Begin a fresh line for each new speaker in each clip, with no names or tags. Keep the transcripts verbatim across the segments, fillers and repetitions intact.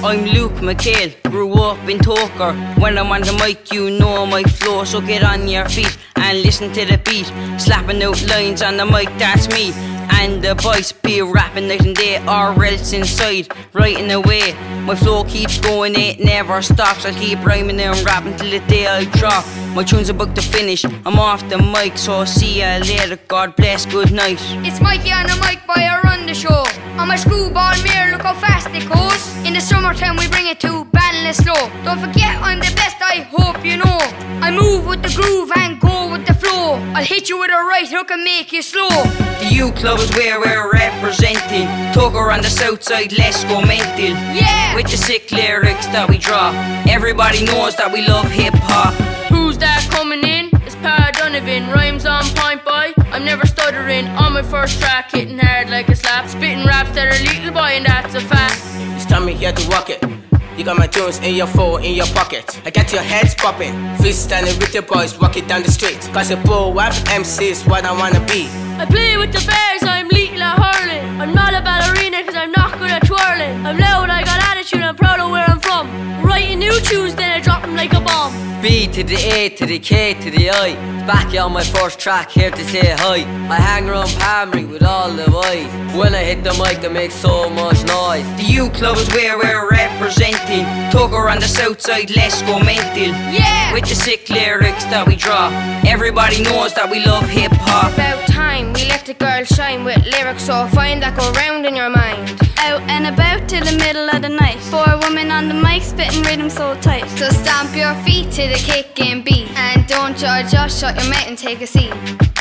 I'm Luke McHale, grew up in Toker. When I'm on the mic you know my flow, so get on your feet and listen to the beat. Slapping out lines on the mic, that's me. And the boys be rapping night and day, or else inside, writing away. My flow keeps going, it never stops. I'll keep rhyming and rapping till the day I drop. My tune's about to finish, I'm off the mic, so see ya later, God bless, good night.
It's Mikey on the mic, boy, I run the show. On my screwball mirror, look how fast it goes. In the summertime we bring it to bandless slow. Don't forget I'm the best, I hope you know. I move with the groove and go with the flow. I'll hit you with a right hook and make you slow.
The U Club is where we're representing. Toker on the south side, let's go mental.
Yeah!
With the sick lyrics that we draw, everybody knows that we love hip-hop.
Who's that coming in? It's Pa Donovan, rhymes on point, boy. I'm never stuttering, on my first track, hitting hard like a slap. Spitting raps that are little, boy, and that's a fact.
It's time me here to rock it. You got my tunes in your phone, in your pocket. I got your heads popping, freestyling with your boys, rock it down the street. Cause a bull wap M C is what I wanna be.
I play with the bears, I'm lethal at hurling. I'm not a ballerina cause I'm not good at twirling. I'm loud, I got attitude, I'm proud of where I'm from. Writing new tunes, then I drop them like a bomb.
B to the A to the K to the I. Back on my first track, here to say hi. I hang around Palmery with all the boys. When I hit the mic I make so much noise.
The U Club is where we're representing. Toker on the south side, let's go mental.
Yeah!
With the sick lyrics that we draw, everybody knows that we love hip-hop.
About time we let the girl shine with lyrics so fine that go round in your mind.
Out and about till the middle of the night. Four women on the mic spitting rhythm so tight.
So stamp your feet to the kicking beat. And don't judge us, shut your mouth and take a seat.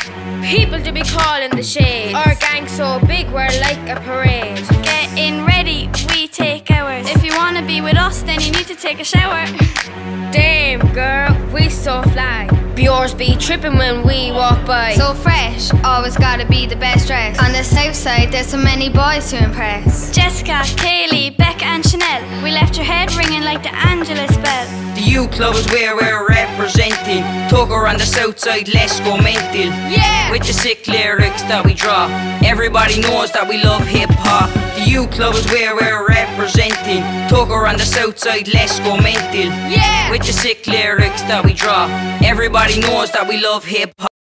People to be calling the shades. Our gang so big we're like a parade.
Getting ready, we take ours. If you wanna be with us then you need to take a shower.
Damn girl, we so fly. Yours be tripping when we walk by.
So fresh, always gotta be the best dress. On the south side there's so many boys to impress.
Jessica, Kaylee, Becca and Chanel. We left your head ringing like the Angelus bell.
The U Club is where we're representing. Toker on the south side, let's go mental.
Yeah!
With the sick lyrics that we draw, everybody knows that we love hip-hop. The U Club is where we're representing. Toker on the south side, let's go mental.
Yeah!
With the sick lyrics that we draw, everybody knows that we love hip-hop.